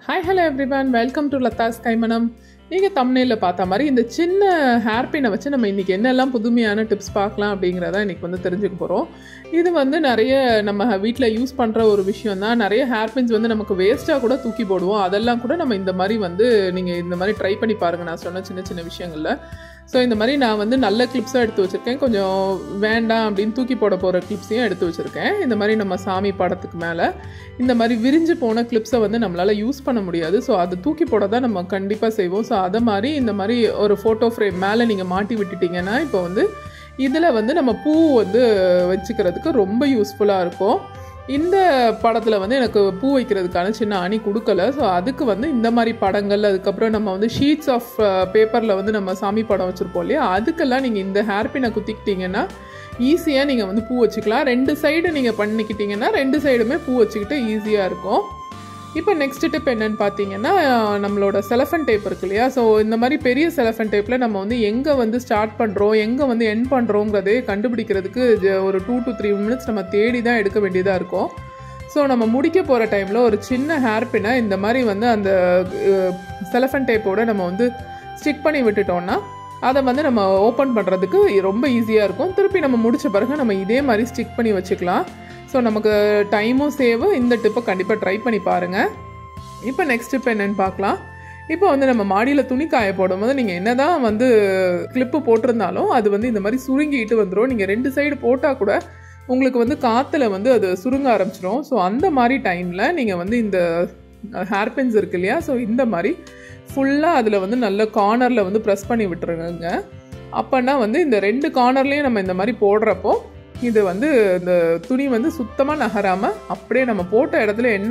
Hi, hello everyone. Welcome to Lathas Kaimanam. நீங்கள் தம்ப்நெயிலில் பார்த்த மாதிரி இந்த சின்ன ஹேர் பின்னை வச்சு நம்ம இன்றைக்கி என்னெல்லாம் புதுமையான டிப்ஸ் பார்க்கலாம் அப்படிங்கிறத இன்றைக்கி தெரிஞ்சுக்க போகிறோம். இது நிறைய நம்ம வீட்டில் யூஸ் பண்ணுற ஒரு விஷயம் தான். நிறைய ஹேர் பின்ஸ் நமக்கு வேஸ்ட்டாக கூட தூக்கி போடுவோம். அதெல்லாம் கூட நம்ம இந்த மாதிரி நீங்கள் இந்த மாதிரி ட்ரை பண்ணி பாருங்கள். நான் சொன்ன சின்ன சின்ன விஷயங்களில் ஸோ இந்த மாதிரி நான் நல்ல கிளிப்ஸாக எடுத்து வச்சுருக்கேன். கொஞ்சம் வேண்டாம் அப்படின்னு தூக்கி போட போகிற கிளிப்ஸையும் எடுத்து வச்சுருக்கேன். இந்த மாதிரி நம்ம சாமி படத்துக்கு மேலே இந்த மாதிரி விரிஞ்சு போன கிளிப்ஸை நம்மளால் யூஸ் பண்ண முடியாது. ஸோ அது தூக்கி போட தான் நம்ம கண்டிப்பாக செய்வோம். ஸோ அதை மாதிரி இந்த மாதிரி ஒரு ஃபோட்டோ ஃப்ரேம் மேலே நீங்கள் மாட்டி விட்டுட்டிங்கன்னா இப்போ இதில் நம்ம பூ வச்சுக்கிறதுக்கு ரொம்ப யூஸ்ஃபுல்லாக இருக்கும். இந்த படத்தில் எனக்கு பூ வைக்கிறதுக்கான சின்ன அணி கொடுக்கல. ஸோ அதுக்கு இந்த மாதிரி படங்கள், அதுக்கப்புறம் நம்ம ஷீட்ஸ் ஆஃப் பேப்பரில் நம்ம சாமி படம் வச்சுருப்போம் இல்லையா, அதுக்கெல்லாம் நீங்கள் இந்த ஹேர் பின்னை குத்திக்கிட்டிங்கன்னா ஈஸியாக நீங்கள் பூ வச்சுக்கலாம். ரெண்டு சைடு நீங்கள் பண்ணிக்கிட்டிங்கன்னா ரெண்டு சைடுமே பூ வச்சுக்கிட்டு ஈஸியாக இருக்கும். இப்போ நெக்ஸ்ட் டிப் என்னென்னு பார்த்தீங்கன்னா, நம்மளோட செலஃபன் டேப் இருக்கு இல்லையா, ஸோ இந்த மாதிரி பெரிய செலஃபன் டேப்பில் நம்ம எங்கே ஸ்டார்ட் பண்ணுறோம், எங்கே எண்ட் பண்ணுறோங்கிறதே கண்டுபிடிக்கிறதுக்கு ஒரு 2 to 3 minutes நம்ம தேடி தான் எடுக்க வேண்டியதாக இருக்கும். ஸோ நம்ம முடிக்க போகிற டைமில் ஒரு சின்ன ஹேர் பின்னை இந்த மாதிரி அந்த செலஃபன் டேப்போடு நம்ம ஸ்டிக் பண்ணி விட்டுட்டோம்னா அதை நம்ம ஓப்பன் பண்ணுறதுக்கு ரொம்ப ஈஸியாக இருக்கும். திருப்பி நம்ம முடித்த பிறகு நம்ம இதே மாதிரி ஸ்டிக் பண்ணி வச்சுக்கலாம். ஸோ நமக்கு டைமும் சேவ். இந்த டிப்பை கண்டிப்பாக ட்ரை பண்ணி பாருங்கள். இப்போ நெக்ஸ்ட் டிப் என்னென்னு பார்க்கலாம். இப்போ நம்ம மாடியில் துணி காய போடும்போது நீங்கள் என்ன தான் கிளிப்பு போட்டிருந்தாலும் அது இந்த மாதிரி சுருங்கிட்டு வந்துடும். நீங்கள் ரெண்டு சைடு போட்டால் கூட உங்களுக்கு காற்றுல அது சுருங்க ஆரம்பிச்சிடும். ஸோ அந்த மாதிரி டைமில் நீங்கள் இந்த ஹேர் பின்ஸ் இருக்கு இல்லையா, ஸோ இந்த மாதிரி ஃபுல்லாக அதில் நல்ல கார்னரில் ப்ரெஸ் பண்ணி விட்டுருங்க. அப்போனா இந்த ரெண்டு கார்னர்லேயும் நம்ம இந்த மாதிரி போடுறப்போ இது இந்த துணி சுத்தமாக நகராமல் அப்படியே நம்ம போட்ட இடத்துல என்ன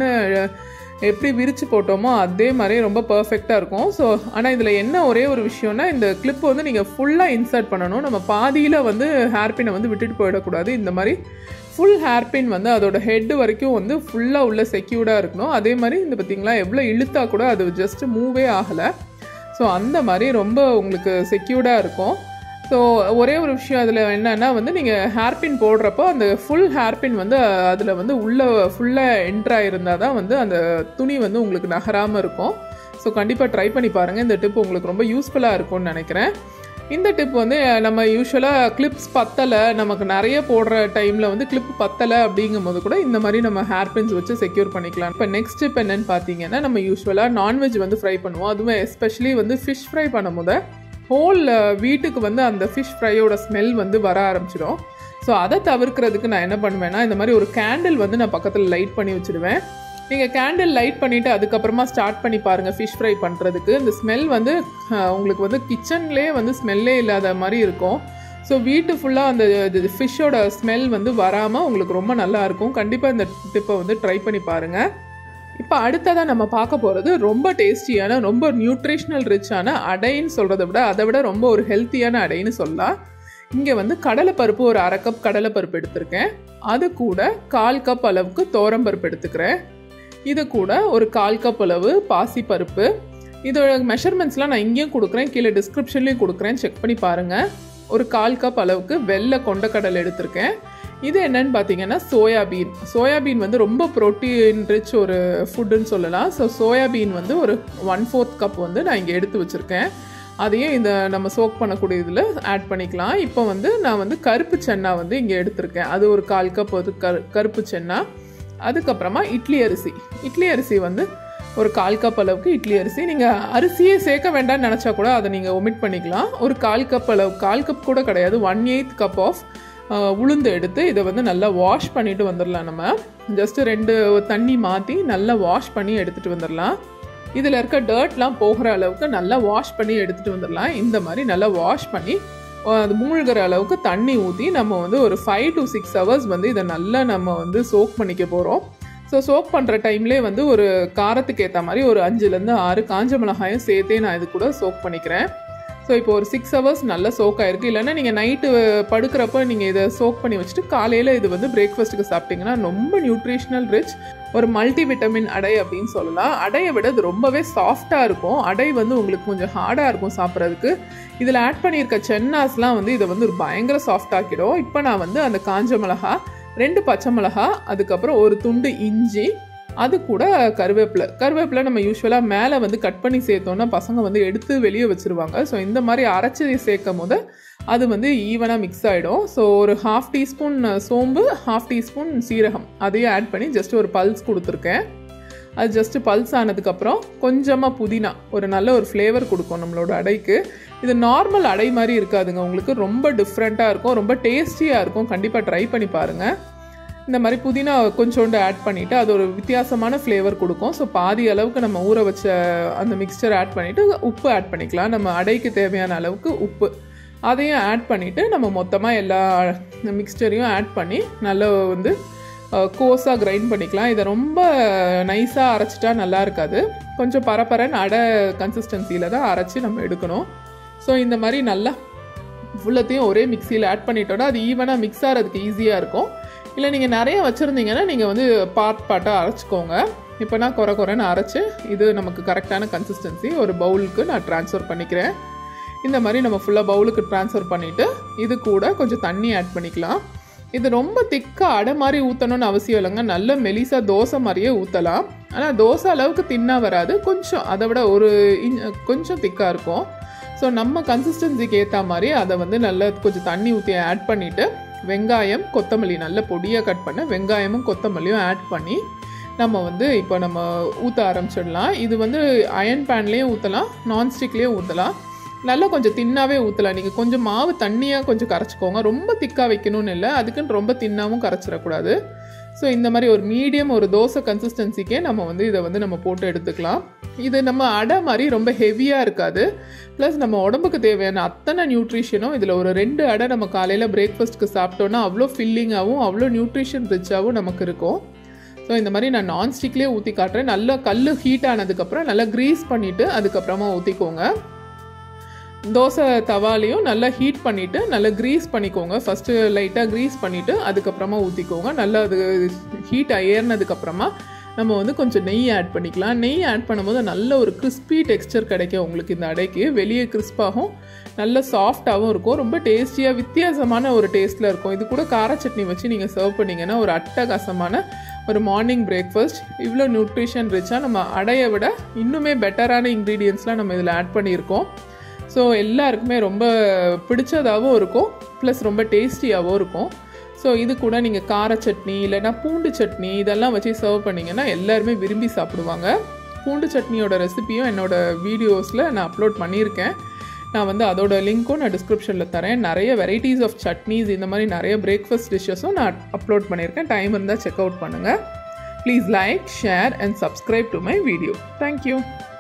எப்படி விரித்து போட்டோமோ அதே மாதிரி ரொம்ப பர்ஃபெக்டாக இருக்கும். ஸோ ஆனால் இதில் என்ன ஒரே ஒரு விஷயம்னா, இந்த கிளிப் நீங்கள் ஃபுல்லாக இன்சர்ட் பண்ணணும். நம்ம பாதியில் ஹேர் பின்னை விட்டுட்டு போயிடக்கூடாது. இந்த மாதிரி ஃபுல் ஹேர் பின் அதோட ஹெட் வரைக்கும் ஃபுல்லாக உள்ள செக்யூர்டாக இருக்கணும். அதே மாதிரி பார்த்திங்களா எவ்வளோ இழுத்தா கூட அது ஜஸ்ட் மூவே ஆகலை. ஸோ அந்த மாதிரி ரொம்ப உங்களுக்கு செக்யூர்டாக இருக்கும். ஸோ ஒரே ஒரு விஷயம் அதில் என்னென்னா நீங்கள் ஹேர் பின் போடுறப்போ அந்த ஃபுல் ஹேர் பின் அதில் உள்ளே ஃபுல்லாக என்ட்ராக இருந்தால் தான் அந்த துணி உங்களுக்கு நகராமல் இருக்கும். ஸோ கண்டிப்பாக ட்ரை பண்ணி பாருங்கள். இந்த டிப் உங்களுக்கு ரொம்ப யூஸ்ஃபுல்லாக இருக்கும்னு நினைக்கிறேன். இந்த டிப் நம்ம யூஸ்வலாக கிளிப்ஸ் பத்தலை, நமக்கு நிறைய போடுற டைமில் கிளிப் பத்தலை அப்படிங்கும்போது கூட இந்த மாதிரி நம்ம ஹேர் பின்ஸ் வச்சு செக்யூர் பண்ணிக்கலாம். இப்போ நெக்ஸ்ட் டிப் என்னென்னு பார்த்தீங்கன்னா, நம்ம யூஸ்வலாக நான்வெஜ் ஃப்ரை பண்ணுவோம். அதுவும் எஸ்பெஷலி ஃபிஷ் ஃப்ரை பண்ணும் போது ஹோல் வீட்டுக்கு அந்த ஃபிஷ் ஃப்ரையோட ஸ்மெல் வர ஆரம்பிச்சிடும். ஸோ அதை தவிர்க்கிறதுக்கு நான் என்ன பண்ணுவேன்னா, இந்த மாதிரி ஒரு கேண்டில் நான் பக்கத்தில் லைட் பண்ணி வச்சுடுவேன். நீங்கள் கேண்டில் லைட் பண்ணிவிட்டு அதுக்கப்புறமா ஸ்டார்ட் பண்ணி பாருங்கள் ஃபிஷ் ஃப்ரை பண்ணுறதுக்கு. இந்த ஸ்மெல் உங்களுக்கு கிச்சன்லேயே ஸ்மெல்லே இல்லாத மாதிரி இருக்கும். ஸோ வீட்டு ஃபுல்லாக அந்த ஃபிஷ்ஷோட ஸ்மெல் வராமல் உங்களுக்கு ரொம்ப நல்லாயிருக்கும். கண்டிப்பாக இந்த டிப்பை ட்ரை பண்ணி பாருங்கள். இப்போ அடுத்ததாக நம்ம பார்க்க போகிறது ரொம்ப டேஸ்டியான, ரொம்ப நியூட்ரிஷ்னல் ரிச்சான அடைன்னு சொல்கிறத விட அதை விட ரொம்ப ஒரு ஹெல்த்தியான அடைன்னு சொல்லலாம். இங்கே கடலைப்பருப்பு ஒரு 1/2 கப் கடலைப்பருப்பு எடுத்திருக்கேன். அது கூட 1/4 கப் அளவுக்கு தோரம்பருப்பு எடுத்துக்கிறேன். இது கூட ஒரு 1/4 கப் அளவு பாசி பருப்பு. இதோட மெஷர்மெண்ட்ஸ்லாம் நான் இங்கேயும் கொடுக்குறேன், கீழே டிஸ்கிரிப்ஷன்லேயும் கொடுக்குறேன், செக் பண்ணி பாருங்கள். ஒரு 1/4 கப் அளவுக்கு வெள்ளை கொண்டக்கடலை எடுத்திருக்கேன். இது என்னன்னு பார்த்தீங்கன்னா சோயாபீன். சோயாபீன் ரொம்ப ப்ரோட்டீன் ரிச் ஒரு ஃபுட்டுன்னு சொல்லலாம். ஸோ சோயாபீன் ஒரு 1/4 கப் நான் இங்கே எடுத்து வச்சுருக்கேன். அதையும் இந்த நம்ம சோக் பண்ணக்கூடிய இதில் ஆட் பண்ணிக்கலாம். இப்போ நான் கருப்பு சென்னா இங்கே எடுத்திருக்கேன். அது ஒரு 1/4 கப் கருப்பு சென்னா. அதுக்கப்புறமா இட்லி அரிசி. இட்லி அரிசி ஒரு 1/4 கப் அளவுக்கு இட்லி அரிசி. நீங்கள் அரிசியே சேர்க்க வேண்டாம்னு நினச்சா கூட அதை நீங்கள் ஒமிட் பண்ணிக்கலாம். ஒரு 1/4 கப் அளவு, 1/4 கப் கூட கிடையாது, 1/8 கப் ஆஃப் உளுந்து எடுத்து இதை நல்லா வாஷ் பண்ணிவிட்டு வந்துடலாம். நம்ம ஜஸ்ட்டு 2 தண்ணி மாற்றி நல்லா வாஷ் பண்ணி எடுத்துகிட்டு வந்துடலாம். இதில் இருக்க டர்ட்லாம் போகிற அளவுக்கு நல்லா வாஷ் பண்ணி எடுத்துகிட்டு வந்துடலாம். இந்த மாதிரி நல்லா வாஷ் பண்ணி அது மூழ்கிற அளவுக்கு தண்ணி ஊற்றி நம்ம ஒரு 5 to 6 hours இதை நல்லா நம்ம சோக் பண்ணிக்க போகிறோம். ஸோ சோக் பண்ணுற டைம்லேயே ஒரு காரத்துக்கு ஏற்ற மாதிரி ஒரு 5 to 6 காஞ்ச மிளகாயும் சேர்த்தே நான் இது கூட சோக் பண்ணிக்கிறேன். ஸோ இப்போ ஒரு 6 hours நல்லா சோக் ஆகிருக்கு. இல்லைன்னா நீங்கள் நைட்டு படுக்கிறப்ப நீங்கள் இதை சோக் பண்ணி வச்சுட்டு காலையில் இது பிரேக்ஃபாஸ்ட்டுக்கு சாப்பிட்டிங்கன்னா ரொம்ப நியூட்ரிஷ்னல் ரிச் ஒரு மல்டி விட்டமின் அடை அப்படின்னு சொல்லலாம். அடையை விட இது ரொம்பவே சாஃப்டாக இருக்கும். அடை உங்களுக்கு கொஞ்சம் ஹார்டாக இருக்கும் சாப்பிட்றதுக்கு. இதில் ஆட் பண்ணியிருக்க சென்னாஸ்லாம் இதை ஒரு பயங்கர சாஃப்டாக்கிடும். இப்போ நான் அந்த காஞ்ச மிளகா, 2 பச்சை மிளகா, அதுக்கப்புறம் ஒரு துண்டு இஞ்சி, அது கூட கருவேப்பிலை நம்ம யூஸ்வலாக மேலே வந்து கட் பண்ணி சேர்த்தோன்னா பசங்க வந்து எடுத்து வெளியே வச்சுருவாங்க. ஸோ இந்த மாதிரி அரைச்சி சேர்க்கும் போது அது வந்து ஈவனாக மிக்ஸ் ஆகிடும். ஸோ ஒரு 1/2 டீஸ்பூன் சோம்பு, 1/2 டீஸ்பூன் சீரகம் அதையும் ஆட் பண்ணி ஜஸ்ட் ஒரு பல்ஸ் கொடுத்துருக்கேன். அது ஜஸ்ட்டு பல்ஸ் ஆனதுக்கப்புறம் கொஞ்சமாக புதினா, ஒரு நல்ல ஒரு ஃப்ளேவர் கொடுக்கும் நம்மளோட அடைக்கு. இது நார்மல் அடை மாதிரி இருக்காதுங்க, உங்களுக்கு ரொம்ப டிஃப்ரெண்ட்டாக இருக்கும், ரொம்ப டேஸ்டியாக இருக்கும். கண்டிப்பாக ட்ரை பண்ணி பாருங்கள். இந்த மாதிரி புதினா கொஞ்சோண்டு ஆட் பண்ணிவிட்டு அது ஒரு வித்தியாசமான ஃப்ளேவர் கொடுக்கும். ஸோ பாதி அளவுக்கு நம்ம ஊற வச்ச அந்த மிக்சர் ஆட் பண்ணிவிட்டு உப்பு ஆட் பண்ணிக்கலாம். நம்ம அடைக்கு தேவையான அளவுக்கு உப்பு அதையும் ஆட் பண்ணிவிட்டு நம்ம மொத்தமாக எல்லா மிக்சரையும் ஆட் பண்ணி நல்லா வந்து கோஸாக கிரைண்ட் பண்ணிக்கலாம். இதை ரொம்ப நைஸாக அரைச்சிட்டா நல்லா இருக்காது, கொஞ்சம் பரபரன்னு அடை கன்சிஸ்டன்சியில் தான் அரைச்சி நம்ம எடுக்கணும். ஸோ இந்த மாதிரி நல்லா ஃபுல்லத்தையும் ஒரே மிக்சியில் ஆட் பண்ணிட்டோன்னா அது ஈவனாக மிக்ஸ் ஆகிறதுக்கு ஈஸியாக இருக்கும். இல்லை நீங்கள் நிறைய வச்சுருந்தீங்கன்னா நீங்கள் வந்து பார்ட்டாக அரைச்சிக்கோங்க. இப்போ நான் குறைன்னு அரைச்சி இது நமக்கு கரெக்டான கன்சிஸ்டன்சி ஒரு பவுலுக்கு நான் ட்ரான்ஸ்ஃபர் பண்ணிக்கிறேன். இந்த மாதிரி நம்ம ஃபுல்லாக பவுலுக்கு ட்ரான்ஸ்ஃபர் பண்ணிவிட்டு இது கூட கொஞ்சம் தண்ணி ஆட் பண்ணிக்கலாம். இது ரொம்ப திக்காக அடை மாதிரி ஊற்றணும்னு அவசியம் இல்லைங்க, நல்ல மெலிசா தோசை மாதிரியே ஊற்றலாம். ஆனால் தோசை அளவுக்கு தின்னாக வராது, கொஞ்சம் அதை விட கொஞ்சம் திக்காக இருக்கும். ஸோ நம்ம கன்சிஸ்டன்சிக்கு ஏற்ற மாதிரி அதை வந்து நல்லா கொஞ்சம் தண்ணி ஊற்றி ஆட் பண்ணிவிட்டு வெங்காயம், கொத்தமல்லி நல்ல பொடியாக கட் பண்ண வெங்காயமும் கொத்தமல்லியும் ஆட் பண்ணி நம்ம வந்து இப்போ நம்ம ஊற்ற ஆரம்பிச்சிடலாம். இது வந்து அயர்ன் பேன்லேயும் ஊற்றலாம், நான்ஸ்டிக்லேயும் ஊற்றலாம். நல்லா கொஞ்சம் தின்னாகவே ஊற்றலாம். நீங்கள் கொஞ்சம் மாவு தண்ணியாக கொஞ்சம் கரைச்சிக்கோங்க, ரொம்ப திக்காக வைக்கணும்னு இல்லை, அதுக்குன்னு ரொம்ப தின்னாகவும் கரைச்சிடக்கூடாது. ஸோ இந்த மாதிரி ஒரு மீடியம் ஒரு தோசை கன்சிஸ்டன்சிக்கே நம்ம வந்து இதை வந்து நம்ம போட்டு எடுத்துக்கலாம். இது நம்ம அடை மாதிரி ரொம்ப ஹெவியாக இருக்காது, ப்ளஸ் நம்ம உடம்புக்கு தேவையான அத்தனை நியூட்ரிஷனும் இதில் ஒரு 2 அடை நம்ம காலையில் பிரேக்ஃபாஸ்ட்டுக்கு சாப்பிட்டோன்னா அவ்வளோ ஃபில்லிங்காகவும் அவ்வளோ நியூட்ரிஷன் ரிச்சாகவும் நமக்கு இருக்கும். ஸோ இந்த மாதிரி நான் நான்ஸ்டிக்லேயே ஊற்றி காட்டுறேன். நல்லா கல் ஹீட் ஆனதுக்கப்புறம் நல்லா க்ரீஸ் பண்ணிவிட்டு அதுக்கப்புறமா ஊற்றிக்கோங்க. தோசை தவாலையும் நல்லா ஹீட் பண்ணிவிட்டு நல்லா க்ரீஸ் பண்ணிக்கோங்க. ஃபஸ்ட்டு லைட்டாக க்ரீஸ் பண்ணிவிட்டு அதுக்கப்புறமா ஊற்றிக்கோங்க. நல்லா அது ஹீட் ஏறினதுக்கப்புறமா நம்ம வந்து கொஞ்சம் நெய் ஆட் பண்ணிக்கலாம். நெய் ஆட் பண்ணும்போது நல்ல ஒரு கிறிஸ்பி டெக்ஸ்சர் கிடைக்கும் உங்களுக்கு. இந்த அடைக்கு வெளியே கிறிஸ்பாகவும் நல்ல சாஃப்டாகவும் இருக்கும், ரொம்ப டேஸ்டியாக வித்தியாசமான ஒரு டேஸ்ட்டில் இருக்கும். இது கூட கார சட்னி வச்சு நீங்கள் சர்வ் பண்ணிங்கன்னா ஒரு அட்டகாசமான ஒரு மார்னிங் பிரேக்ஃபாஸ்ட். இவ்வளோ நியூட்ரிஷன் ரிச்சாக நம்ம அடையை விட இன்னுமே பெட்டரான இன்க்ரீடியன்ட்ஸ்லாம் நம்ம இதில் ஆட் பண்ணியிருக்கோம். ஸோ எல்லாருக்குமே ரொம்ப பிடிச்சதாகவும் இருக்கும், ப்ளஸ் ரொம்ப டேஸ்டியாகவும் இருக்கும். ஸோ இது கூட நீங்கள் கார சட்னி இல்லைனா பூண்டு சட்னி இதெல்லாம் வச்சு சர்வ் பண்ணிங்கன்னா எல்லாருமே விரும்பி சாப்பிடுவாங்க. பூண்டு சட்னியோட ரெசிபியும் என்னோடய வீடியோஸில் நான் அப்லோட் பண்ணியிருக்கேன். நான் வந்து அதோட லிங்க்கும் நான் டிஸ்கிரிப்ஷனில் தரேன். நிறைய வெரைட்டிஸ் ஆஃப் சட்னிஸ் இந்த மாதிரி நிறைய பிரேக்ஃபாஸ்ட் டிஷ்ஷஸும் நான் அப்லோட் பண்ணியிருக்கேன். டைம் இருந்தால் செக் அவுட் பண்ணுங்கள். Please like, share and subscribe to my video. Thank you.